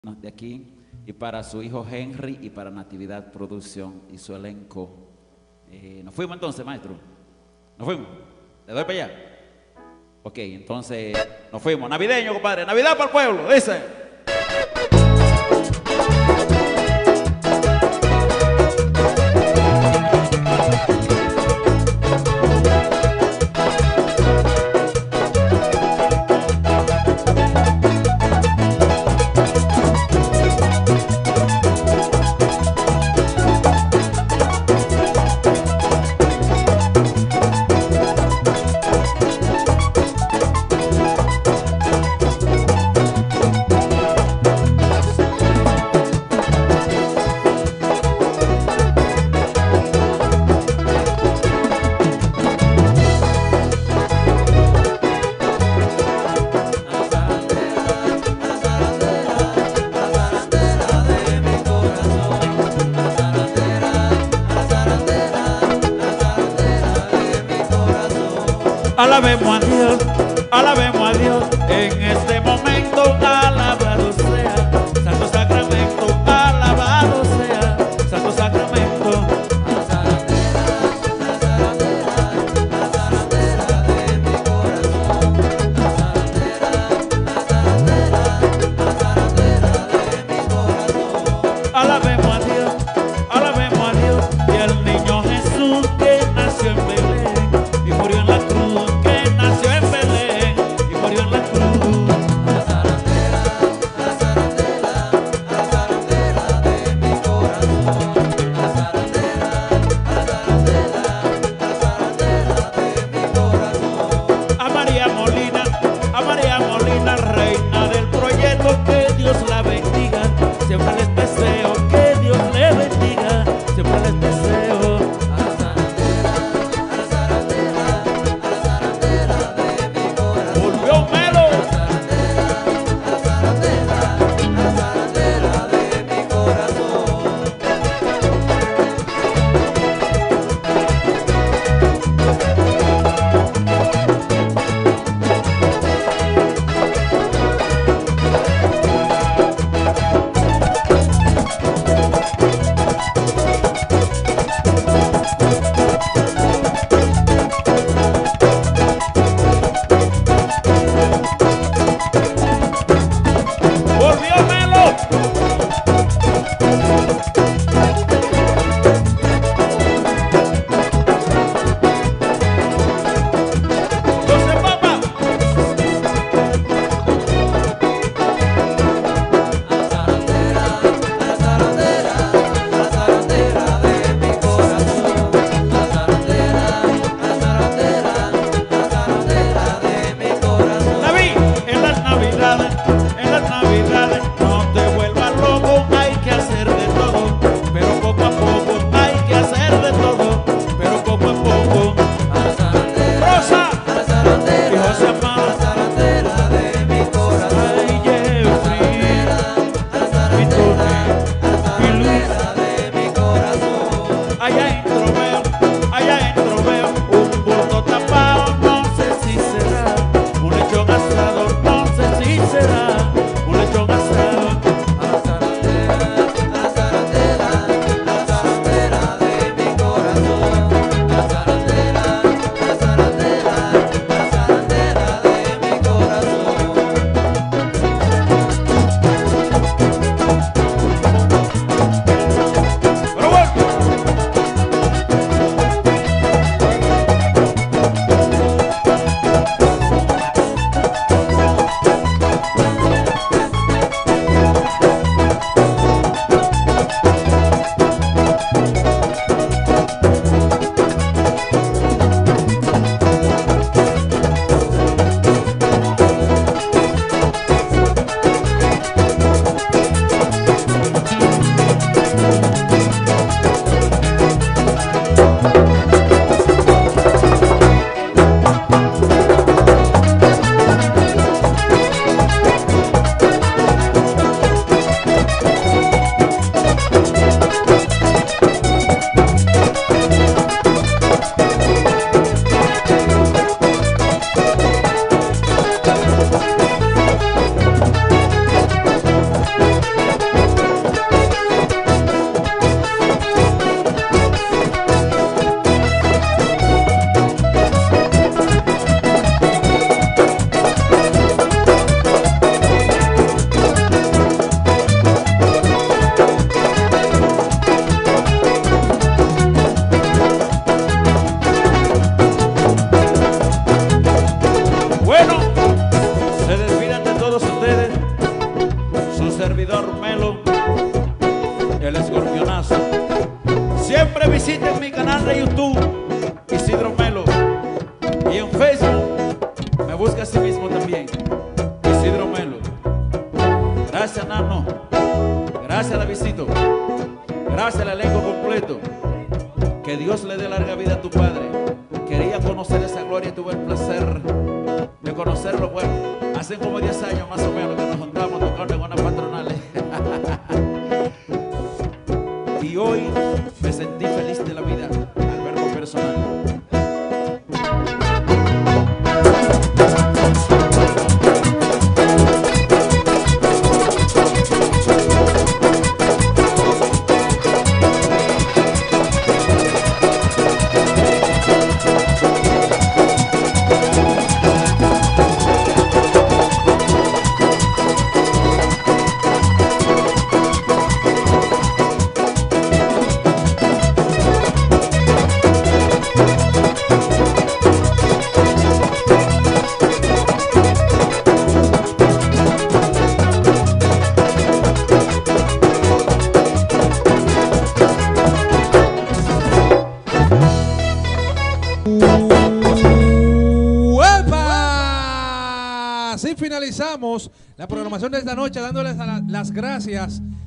de aquí, y para su hijo Henry y para Natividad Producción y su elenco. ¿Nos fuimos entonces, maestro? ¿Nos fuimos? ¿Le doy para allá? Ok, entonces nos fuimos. Navideño, compadre. Navidad para el pueblo, dice. Alabemos a Dios en este momento, alabado sea Santo Sacramento, alabado sea Santo Sacramento. La zarandera, la zarandera, la zarandera de mi corazón. La zarandera, la zarandera, la zarandera de mi corazón. Alabemos a Dios y al niño Jesús que nació en Belén y murió en la cruz. Reina del proyecto, que Dios la bendiga. Siempre les deseo que Dios le bendiga. Siempre les deseo. A la zarandera, a la zarandera, a la zarandera de mi corazón. Volvió Melo. A la zarandera, a la zarandera, a la zarandera de mi corazón. En las navidades no te vuelvas loco. servidor Melo, el escorpionazo. Siempre visiten mi canal de YouTube, Isidro Melo, y en Facebook me busca a sí mismo también, Isidro Melo. Gracias, Nano. Gracias, Davidcito. Gracias al elenco completo. Que Dios le dé larga vida a tu padre. Quería conocer esa gloria y tuve el placer de conocerlo. Bueno, hace como 10 años más o menos que nos juntamos tocando en unas patronales. Y hoy me sentí feliz de la vida al verlo personal. Así finalizamos la programación de esta noche, dándoles las gracias